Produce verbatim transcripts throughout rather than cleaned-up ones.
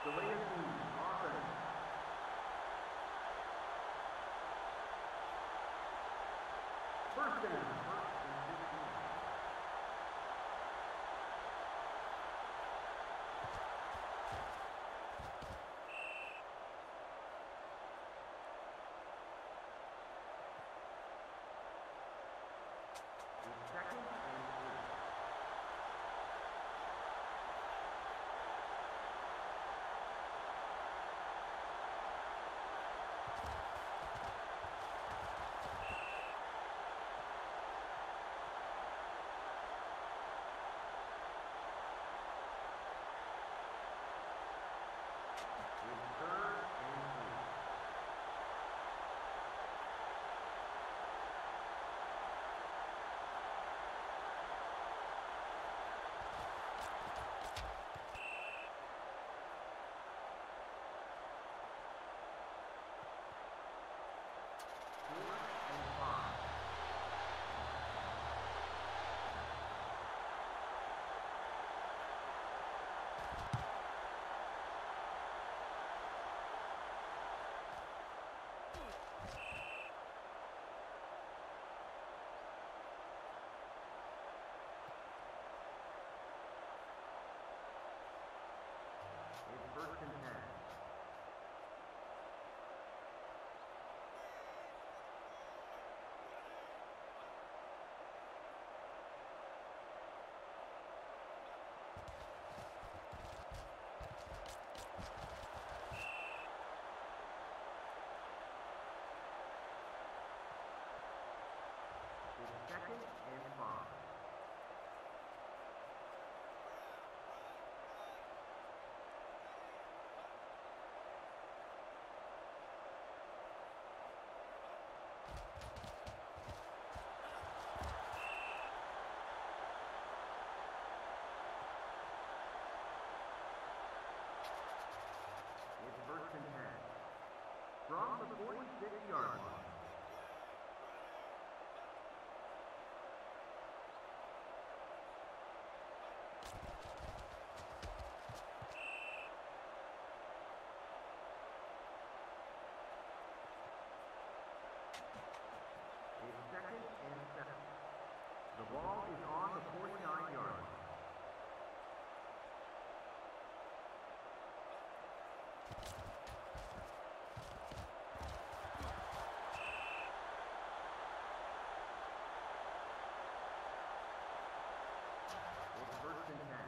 Delay of game, offense. First down, first and fifteen. Second and eight. It's third and eight. It's first and ten. It's second and five. It's first and ten. From the forty-six yard line. It's second and seven. The ball is on the forty-nine yard line. It's first and ten.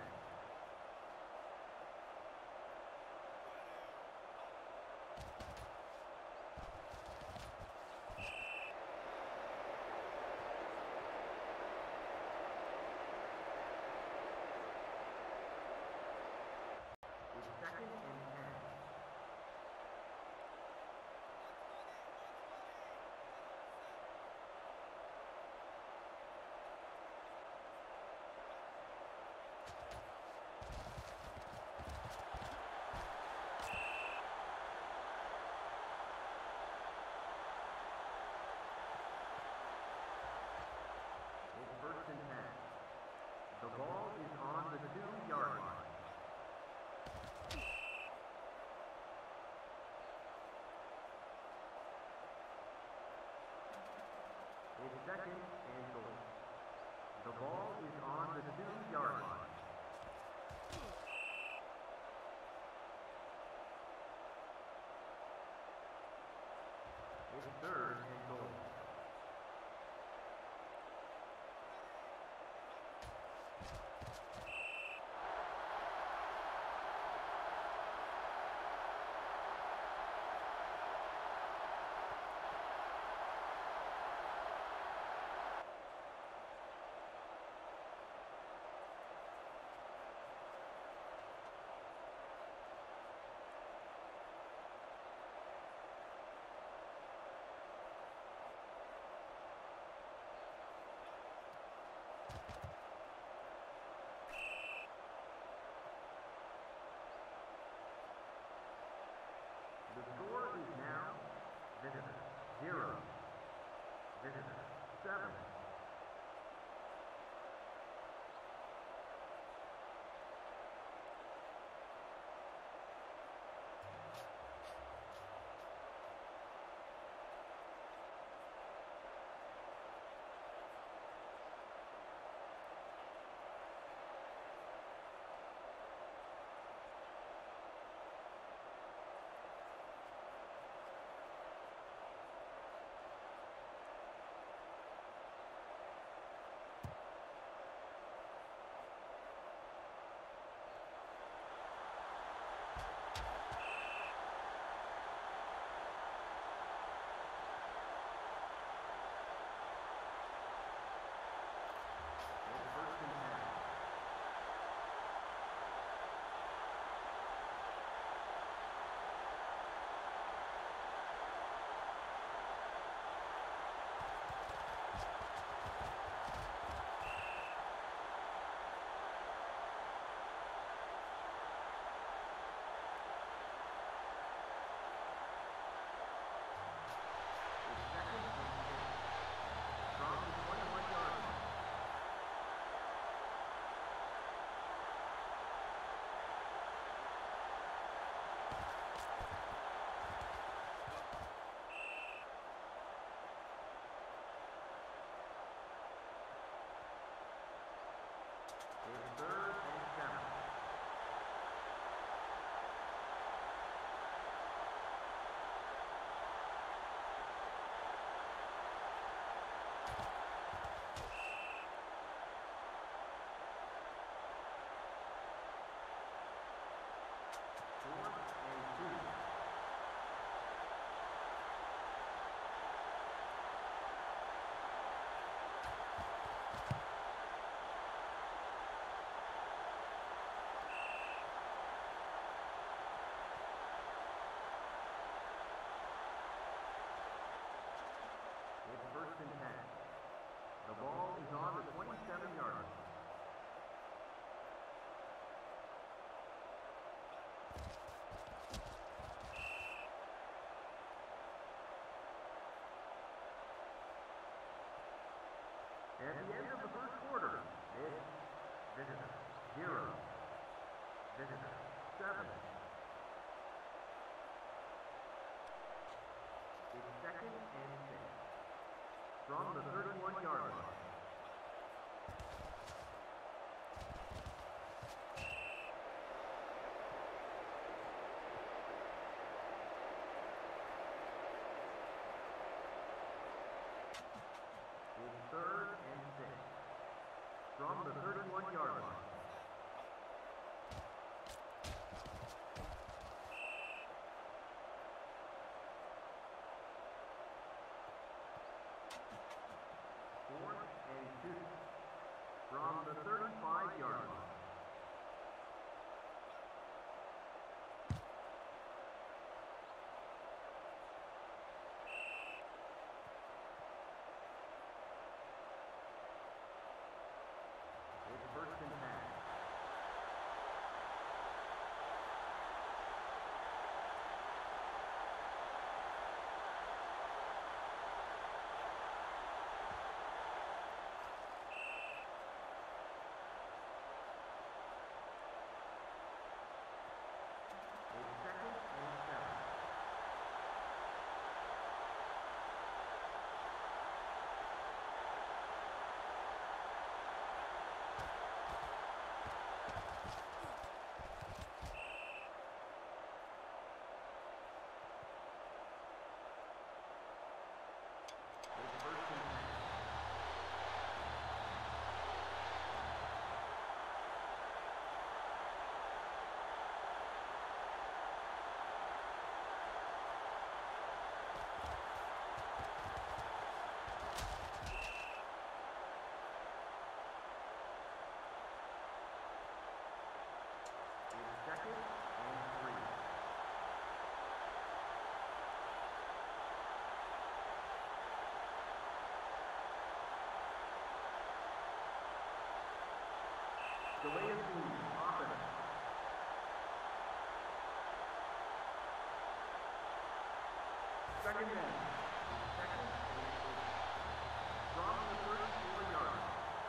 It's second and ten. It's first and ten. The ball is on the two yard line. It's second and goal. The ball is on the two yard line. It's third and goal. The score is now Visitor zero, Visitor seven. Visitor, seven. It's second and six. From the thirty-one yard line. It's third and six. From the thirty-one yard line. Fourth and two. From the thirty-five yard line. It's first and ten. It's second and seven. It's first and ten. It's second and three. Delay of game, offense. Second down. Second and eight. From the thirty-four yard line.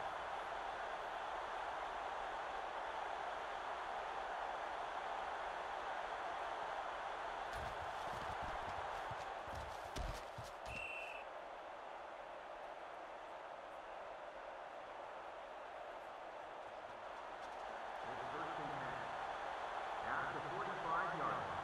It's first and ten. At the forty-five yard line.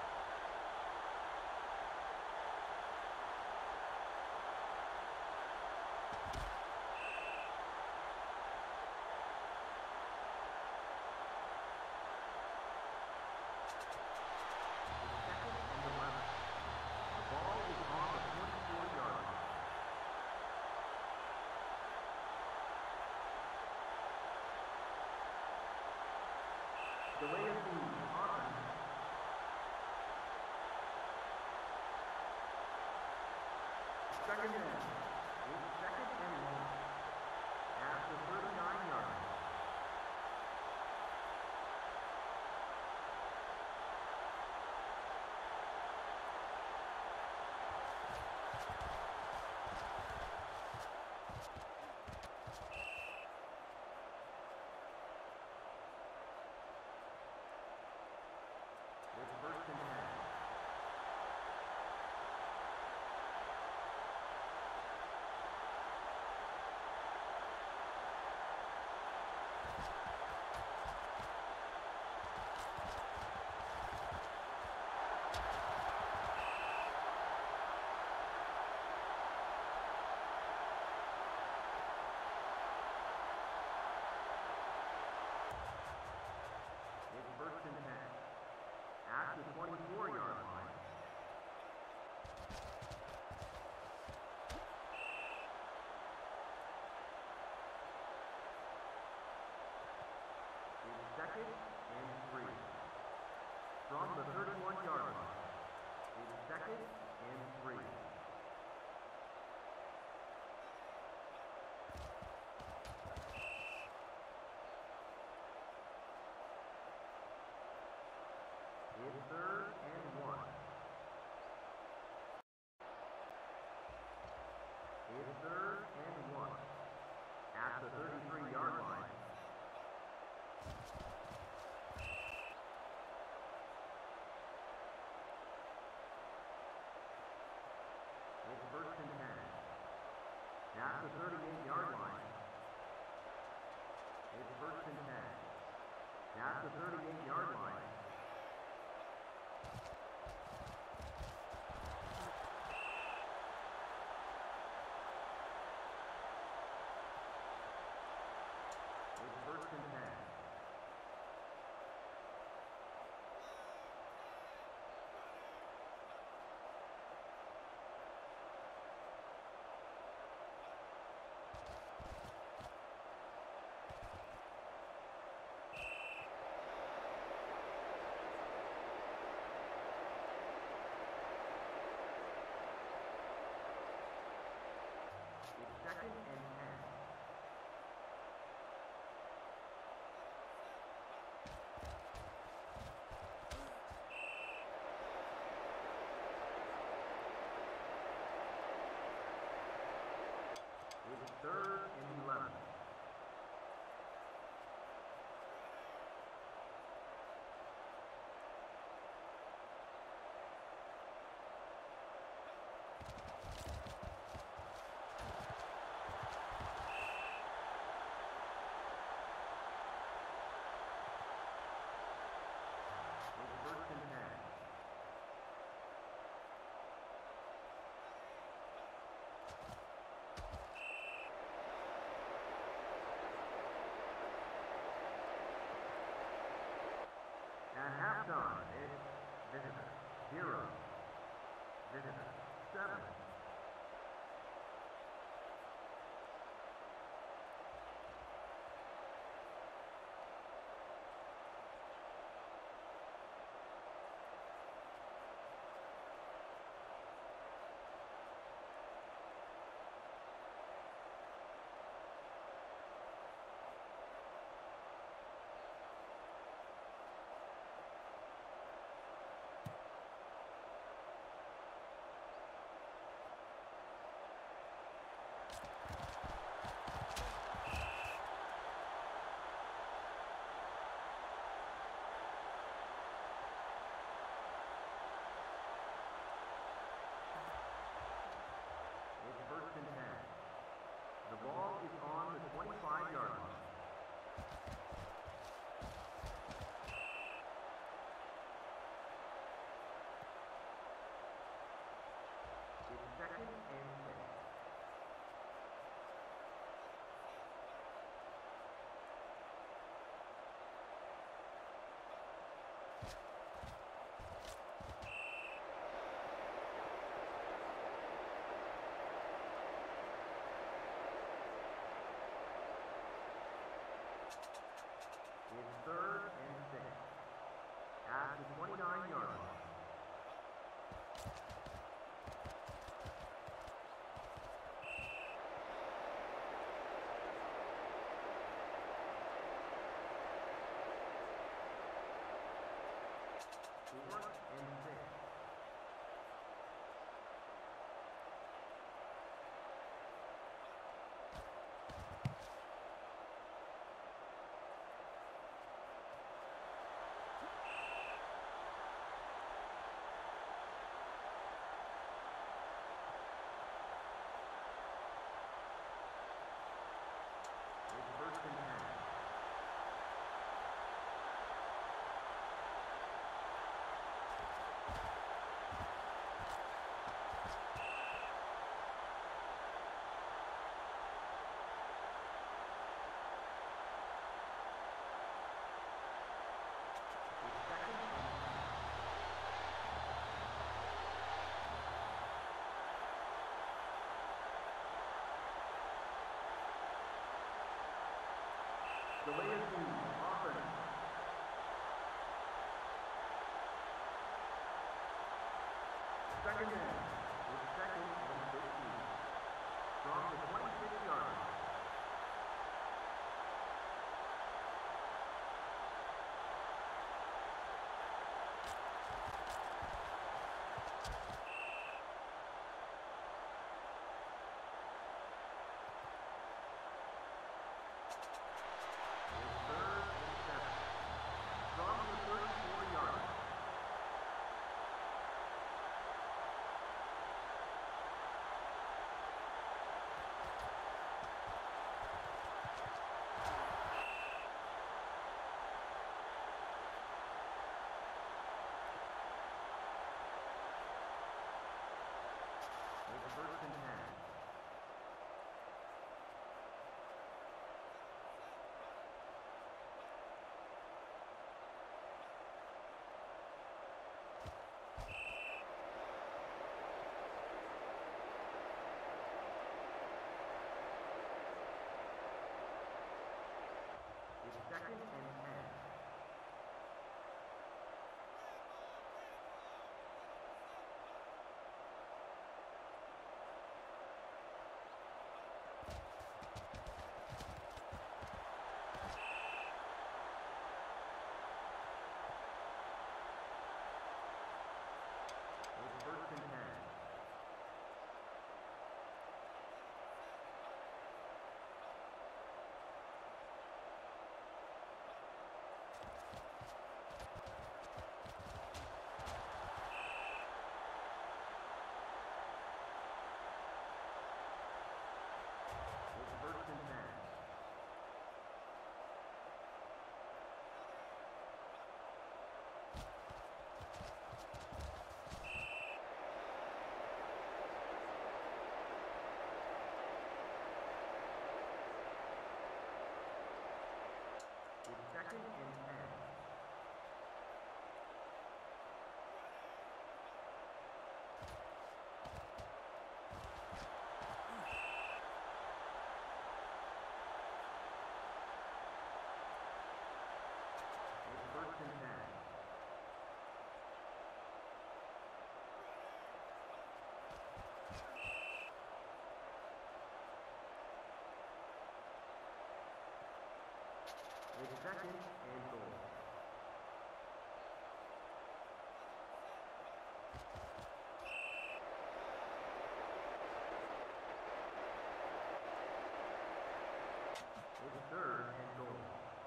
It's second and eleven. The ball is on the twenty-four yard line. Delay of game, offense. Second down. It's second and one. At the thirty-nine yard line. It's first and ten. It's first and ten. At the twenty-four yard line. It's second and three. From the thirty-one yard line. It's second and three. It's third and one. It's third and one. At the thirty-three yard line. the thirty-eight-yard line. It's first and ten. It's second and ten. It's third and eleven. It's first and ten. At halftime, it's Visitor zero, Visitor seven. It's first and ten. The ball is on the twenty-five-yard line. It's second and six. It's third and six. At the twenty-nine-yard line. Fourth and six. It's first and ten. It's second and ten. Delay of two, offense. Second down. It's second and fifteen. From the twenty-six-yard line. It's third and seven. From the thirty-four-yard line. It's second and goal. It's third and goal.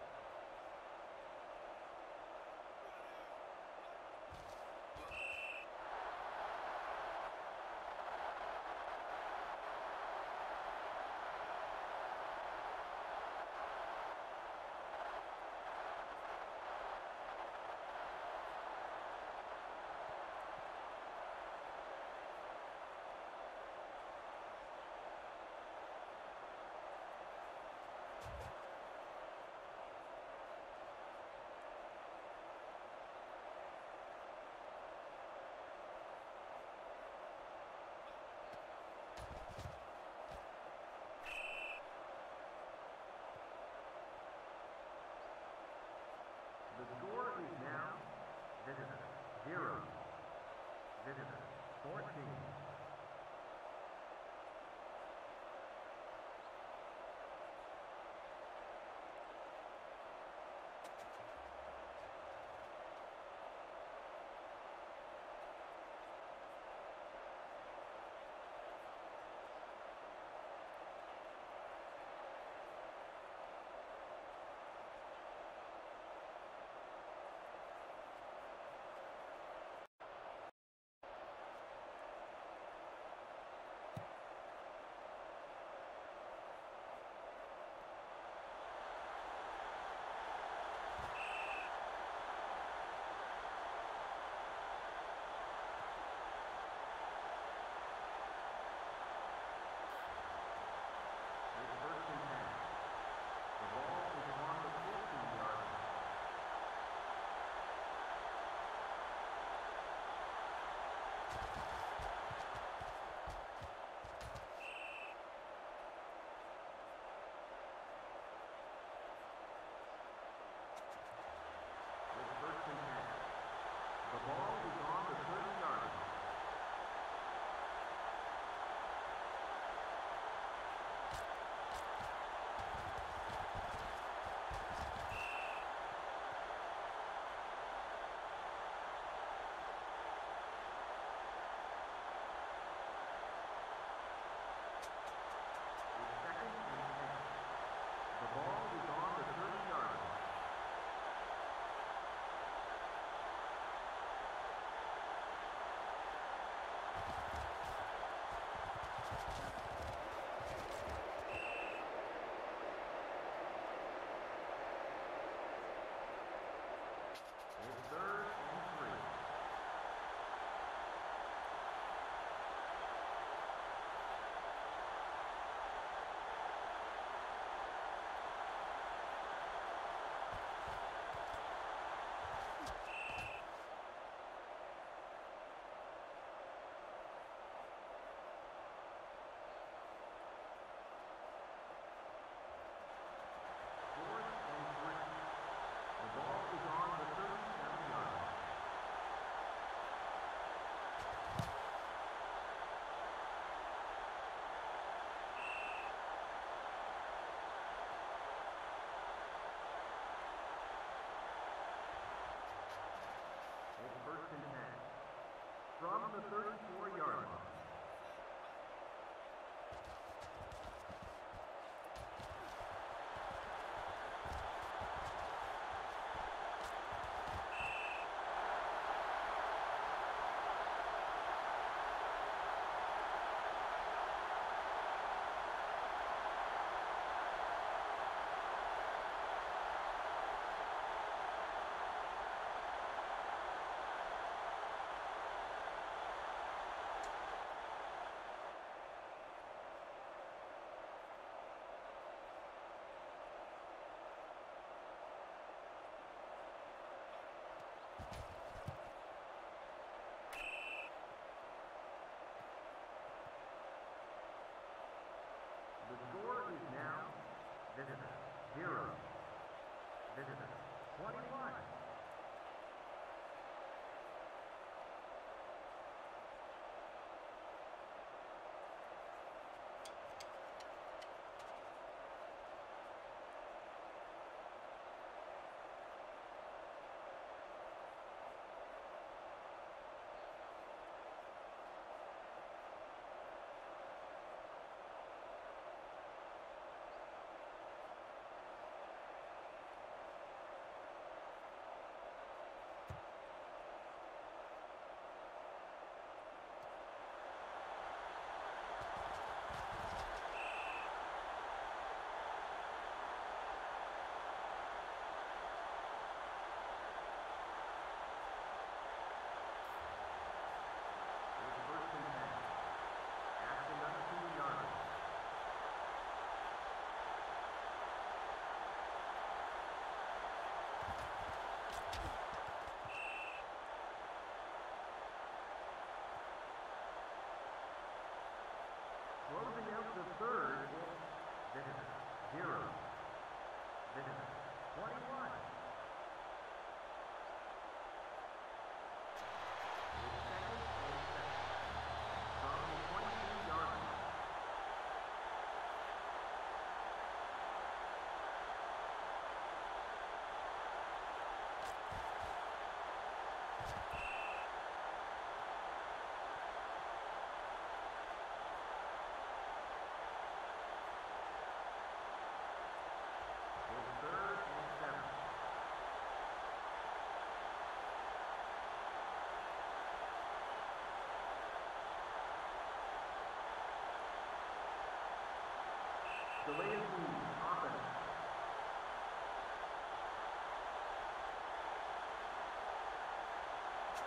The score is now Visitor zero, Visitor fourteen. The ball is on the thirty-yard line. It's second and ten. The ball is on the thirty-yard line. It's third and three. Fourth and three. The ball is on the thirty-seven-yard line. It's first and ten. From the thirty-four-yard line.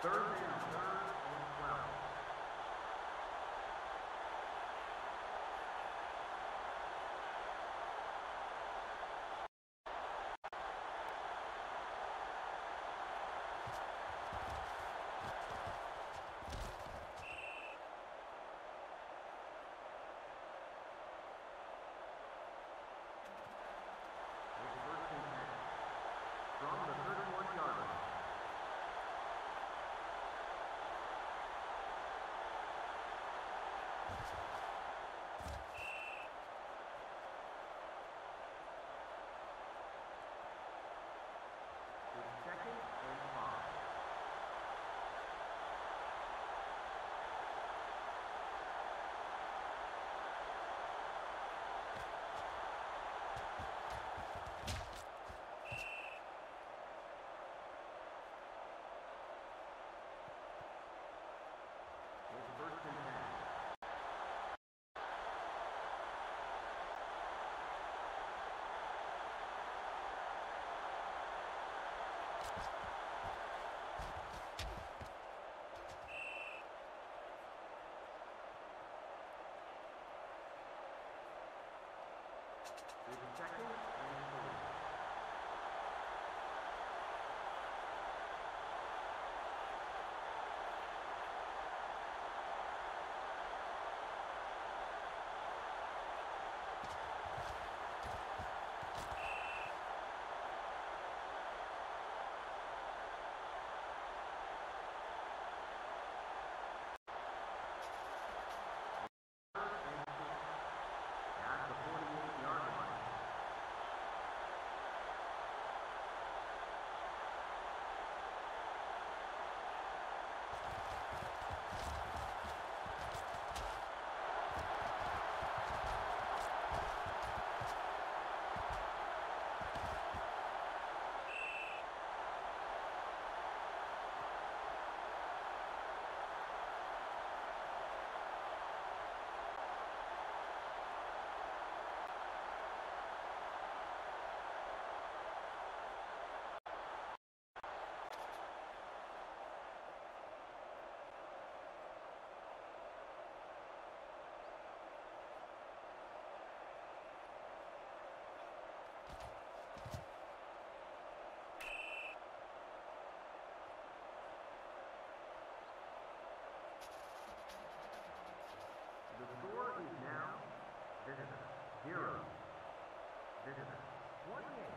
Third and third and twelve. From the thirty-one yard line. It's second and five. First and ten. It's second and three. At the forty-eight yard line. The score is now Visitor zero, Visitor twenty-eight.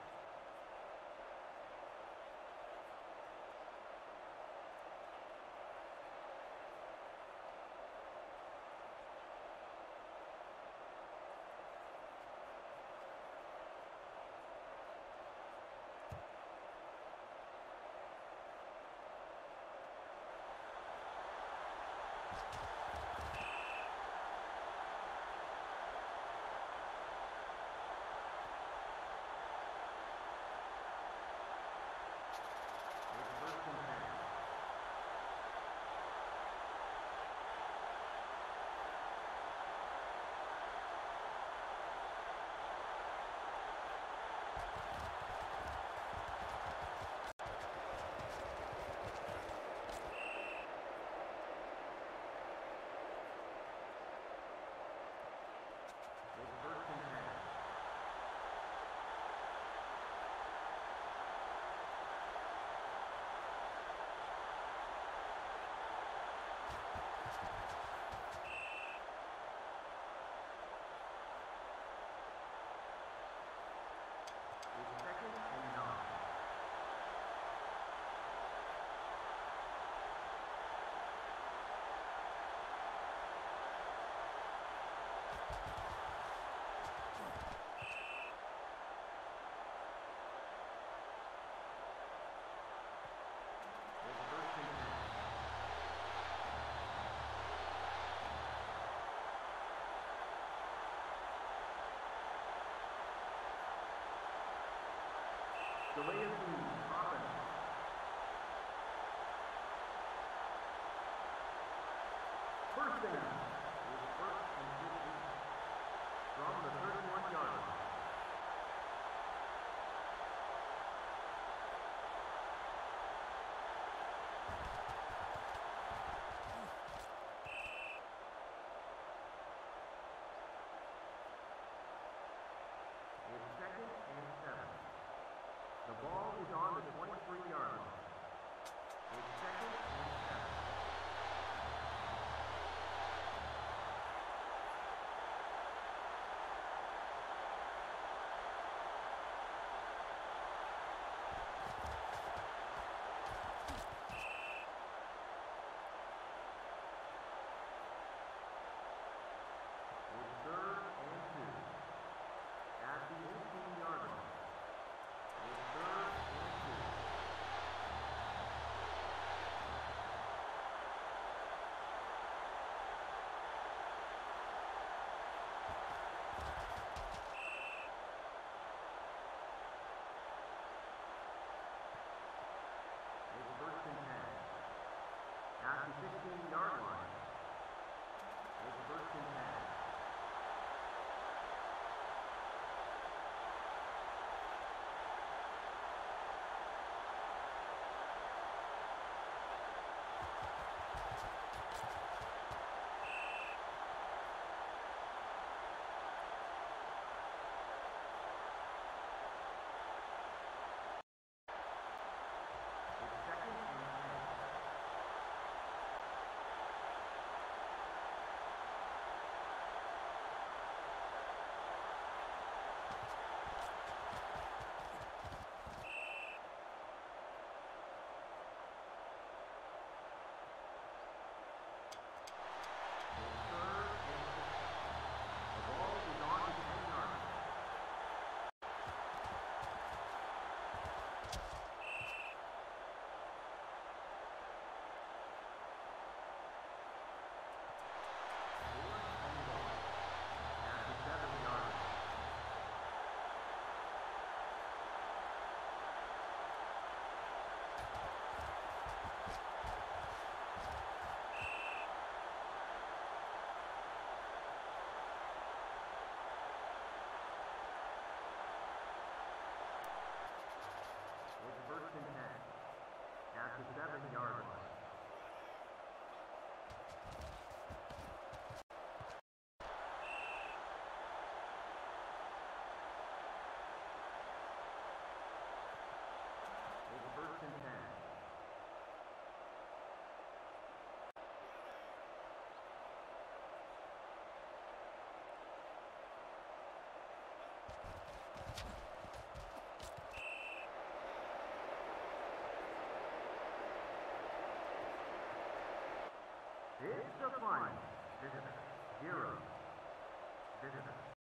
Delay of game, offense. First down. Is first and fifteen. From the thirty-one yard line. It's the final. Visitor, zero. Visitor,